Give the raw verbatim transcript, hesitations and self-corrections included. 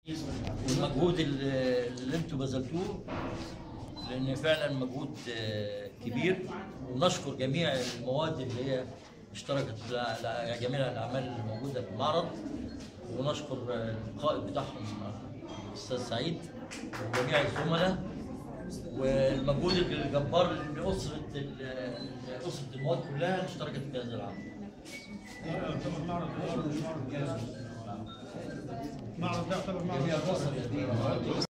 والمجهود اللي اللي انتم بذلتوه، لان فعلا مجهود كبير. ونشكر جميع المواد اللي هي اشتركت، جميع الاعمال اللي موجوده في المعرض، ونشكر القائد بتاعهم الاستاذ سعيد وجميع الزملاء، والمجهود الجبار لاسره اسره المواد كلها اللي اشتركت في هذا العمل. معرض ده يعتبر معرض